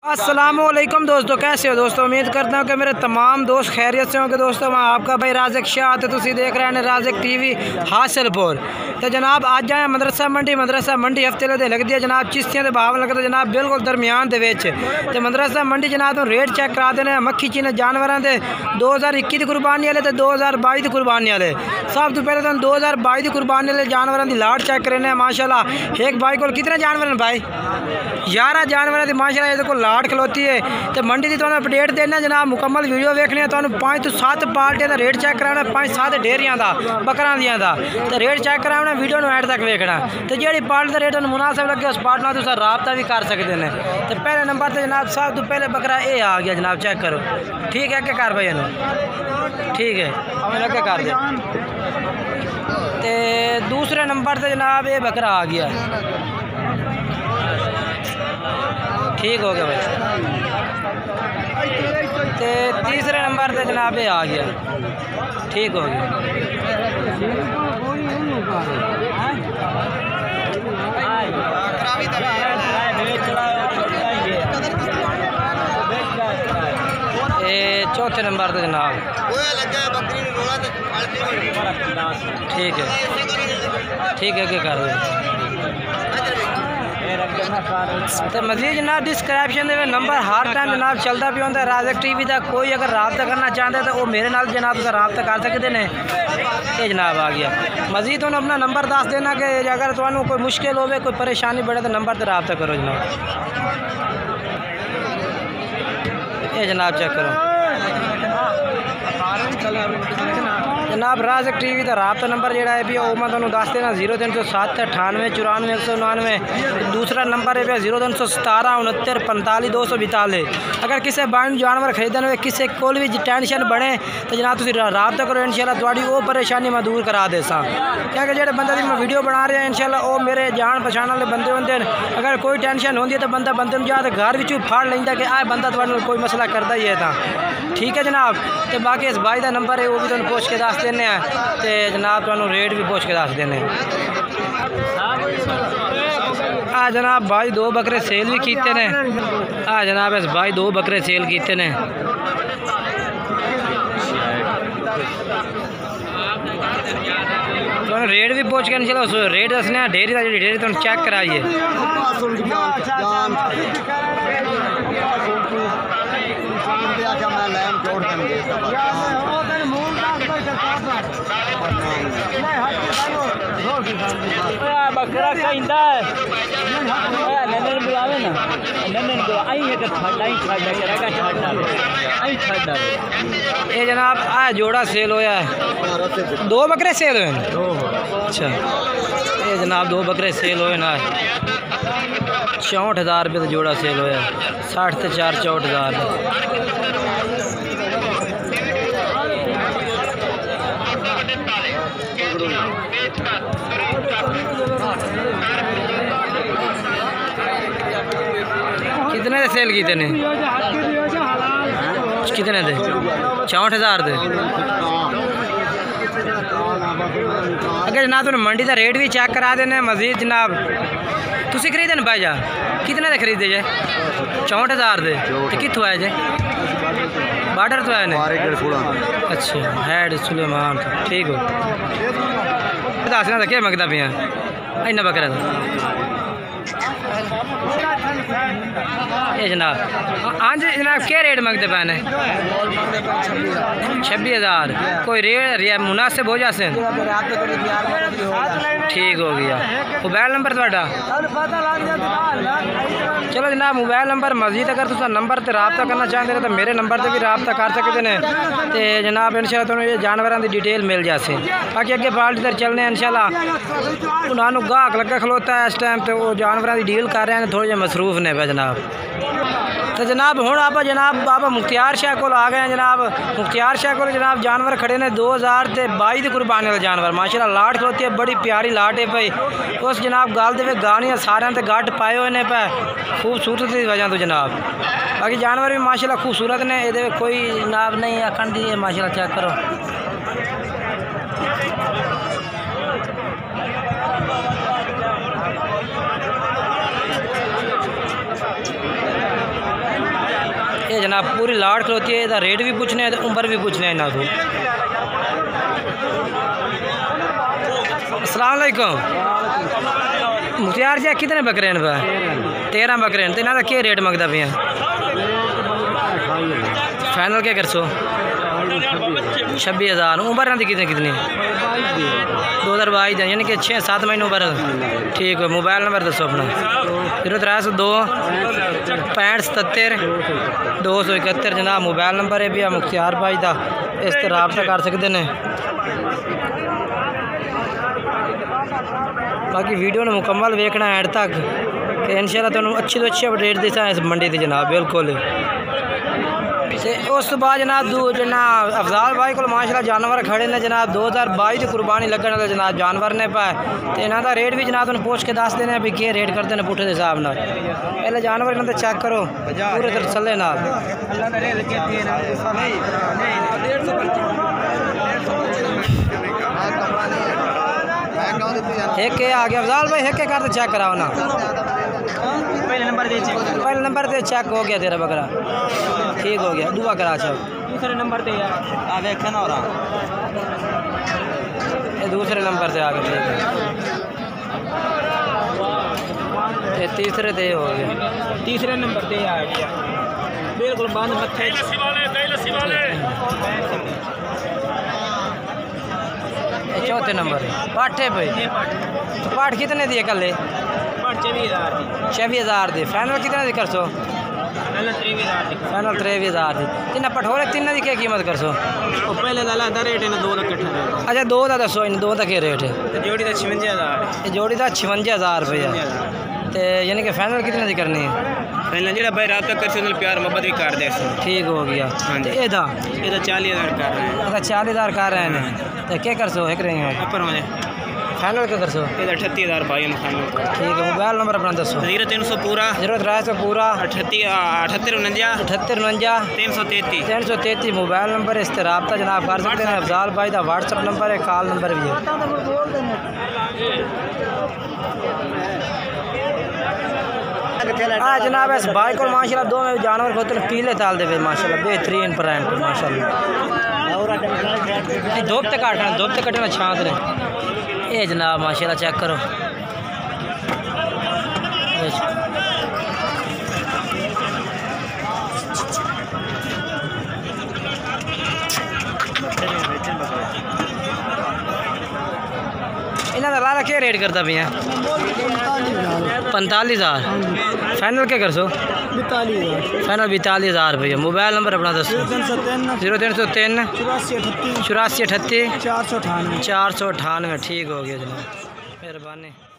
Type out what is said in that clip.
अस्सलामुअलैकुम दोस्तों, कैसे हो दोस्तों। उम्मीद करता हूँ कि मेरे तमाम दोस्त खैरियत से होंगे। दोस्तों मैं आपका भाई राज़िक शाह तो तुसी देख रहे हैं राज़िक टीवी हासिलपुर। तो जनाब आज आए मदरसा मंडी हफ्ते दे लगती है जनाब चिश्तियां भाव लगता जनाब बिल्कुल दरमियान दे विच। तो मदरसा मंडी जनाब तो रेट चेक करा देने मक्खी चीने जानवरों के 2021 की कुर्बानी वाले तो 2022 की कुर्बानी वाले। सब तो पहले तो 2022 की कुर्बानी वाले जानवरों की लाट चेक करने माशाल्लाह। एक भाई को कितने जानवर हैं भाई? 11 जानवरों की माशाल्लाह ये देखो लाट खलोती है। तो मंडी की तुहानू अपडेट देना जनाब, मुकम्मल वीडियो देखनी है। तुहानू 5 तो 7 पार्टियां का रेट चेक कराना, 5-7 डेयरियां का बकरां दियां दा तो रेट चेक कराना, वीडियो में एंड तक देखना। तो जी पार्ट का रेट मुनासिब लगे उस पार्ट में तुम राबता भी कर सकते हैं। तो पहले नंबर पर जनाब सब तो पहले बकरा ये आ गया जनाब, चेक करो। ठीक है क्या कर भाई ठीक है अगे कर दे। तो दूसरे नंबर पर जनाब ये बकरा आ गया, ठीक हो गया भाई। तो तीसरे नंबर पे जनाब ये आ गया, ठीक हो गया। ये चौथे नंबर पे जनाब, ठीक है क्या कर रहे तो मजीद जनाब डिस्क्रिप्शन में नंबर हर टाइम जनाब चलता भी होता है राज़िक टीवी का। कोई अगर रब्ता करना चाहते तो वो मेरे नाल जनाब का रब्ता कर सकते हैं। ये जनाब आ गया। मजीद उन्होंने अपना नंबर दस देना कि अगर तुहानू कोई मुश्किल हो कोई परेशानी बढ़े तो नंबर पर रब्ता करो जनाब। ये जनाब चेक करो जनाब राज़िक टीवी का रब्ता नंबर जोड़ा है भी वो मैं तुहानू दस देना 0307 98 94 199। दूसरा नंबर है 0317 69 45 242। अगर किसी बाइन जानवर खरीदने हो किसी को भी टेंशन बने तो जनाब तुम रब्ता करो, इंशाल्लाह थोड़ी वो परेशानी मैं दूर करा दे सा। क्योंकि जो बंदे की मैं वीडियो बना रहा इंशाल्लाह वो मेरे जान पछाण वाले बंदे होंगे। अगर कोई टेंशन होती है तो बंदा बंदे में जाते घर भी फाड़ लेंदा कि आ बंदा थोड़े कोई मसला करता ही है था। ठीक है जनाब। तो बाकी इस भाई का नंबर है वो भी तुम पूछ के दस देने हैं। तो जनाब तुहानू रेट भी पूछ के दस देने। आ जनाब भाई 2 बकरे सेल भी किए ने। आ जनाब इस भाई 2 बकरे सेल किए ने। तो रेट भी पूछ के चलो रेट दसने डेयरी का जी डेयरी तुम चेक कराइए। बकरा कहता है नंदन बुलावे ना, नंदन को आई है कि ठंडा ही छाड़ करेगा ठंडा। ये जनाब आ जोड़ा सेल होया है, 2 बकरे सेल हुए। अच्छा ये जनाब 2 बकरे सेल हुए ना, 64,000 रुपये का जोड़ा सेल होया। 60 से 4 64,000। कितने दे सेल कितने ने? कितने दे? 64,000 दे। अगर जनाब तुम मंडी का रेट भी चेक करा देने मजीद जनाब तुसी खरीदे भाई जा कितने दे खरीदे जे? 64,000 दे। तो कितों आए जे? बार्डर तो आए ने। अच्छा हैड सुलेमान, ठीक हो। दस क्या मंगता पे इन्ना बकरा ये जनाब। हाँ जी जनाब क्या रेट मंगते पे ने? 26,000। कोई रेट मुनासिब हो जासे? ठीक हो गया। मोबाइल नंबर थोड़ा? चलो जनाब मोबाइल नंबर मजीद अगर तुम नंबर से रब्ता करना चाहते हो तो मेरे नंबर से भी रब्ता कर सकते हैं। तो जनाब इंशाल्लाह तुहानू ये जानवरों की डिटेल मिल जासे। बाकी अगे पार्टी तर चलने इंशाल्लाह। उन्होंने गाहक लगा खलोता है इस टाइम तो वो जानवरों की डील कर रहे हैं, थोड़े जे मसरूफ ने पे जनाब। तो जनाब हूँ आप जनाब बाबा मुख्तियार शाह को आ गए हैं। जनाब मुख्तियार शाह को जनाब जानवर खड़े ने 2022 की कुर्बानी वाले जानवर माशाल्लाह लाट खलोती है, बड़ी प्यारी लाट है भाई। उस जनाब गाल दे गानियाँ सारे ते गट पाए हुए ने पे खूबसूरत की वजह तो जनाब। बाकी जानवर भी माशाल्लाह खूबसूरत ने, ये कोई जनाब नहीं आखन दी है माशाल्लाह। चेक करो جناب پوری لاٹ کھلوتی ہے. یہ ریٹ بھی پوچھنے ہیں عمر بھی پوچھنے ہیں. السلام علیکم مختار جی کتنے بکرے ہیں پہ 13 بکرے ہیں. تو انہوں کا کیا ریٹ منگتا پہ فائنل کیا کر سو 26,000. عمر نہ کتنے 2022 یعنی کہ 6-7 مہینے عمر. ٹھیک ہے. موبائل نمبر دسو اپنا 0302 6577 271 جناب موبائل نمبر ہے بھی مختار بھائی دا. اس سے رابطہ کر سکتے ہیں. باقی ویڈیو نے مکمل ویکھنا ہے اینڈ تک کہ انشاءاللہ تمہیں اچھی تو اچھی اپڈیٹ دیتا ہے اس منڈی دی جناب. بالکل اس بعد جناب جناب افضال بھائی کو ماشاءاللہ جانور کھڑے نے جناب 2022 کی قربانی لگنے والے جناب جانور نے پائے. تو انہوں کا ریٹ بھی جناب تمہیں پوچھ کے دس دینے بھی کیا ریٹ کرتے ہیں پوٹھے حساب نال. پہلے جانور انہوں نے چیک کرو پورے تسلے نال. ایک آ گیا افضال بھائی ایک کر چیک کراؤ نا. پہلے نمبر دے چیک ہو گیا تیرا بکرا. ٹھیک ہو گیا. دعا کرا چیک دوسرے نمبر دے یہ دوسرے نمبر سے آ گیا. ٹھیک ہے. تیسرے دے ہو گیا. تیسرے نمبر دے آ گیا. بالکل بند متھے. چوتھے نمبر پاٹھے پہ پاٹ کتنے دیے کل 26,000 دی. فائنل کتنے دی کر سو فائنل 23,000 دی. تین پٹھورے تین دی کیا قیمت کر سو پہلے ریٹ ہے 2 کا. اچھا 2 کا دسو 2 کا کیا ریٹ ہے. جوڑی کا 56,000. جوڑی کا 56,000 روپیہ. یعنی کہ فائنل کتنے دی کرنی ہے. فائنل جڑا بھائی رابطہ کر سے پیار محبت بھی کر دے. ٹھیک ہو گیا. یہ 40,000 کر رہے ہیں. اچھا 40,000 کر رہے ہیں. تو کیا کر سو ایک رہے ہیں فائنل کیا کر سو 38,000 پائی فائنل. ٹھیک ہے. موبائل نمبر اپنا دسو 0300 پورا 333 موبائل نمبر. اس سے رابطہ جناب کر سکتے ہیں. افضال بھائی کا واٹس ایپ نمبر ہے کال نمبر بھی ہے. ہاں جناب اس بھائی کو ماشاءاللہ 2 میں جانور ہوتے ہیں پیلے تال دے ماشاءاللہ بہترین پرائنٹ ماشاءاللہ. دھوپ تے کٹنا چھانت نے. یہ جناب ماشاءاللہ چیک کرو. انہوں نے لالا کیا ریٹ کرتا پہ 45,000. فائنل کیا کر سو فائنل 42,000 روپیہ. موبائل نمبر اپنا دسو 0303 84 38 498. ٹھیک ہو گیا جناب مہربانی.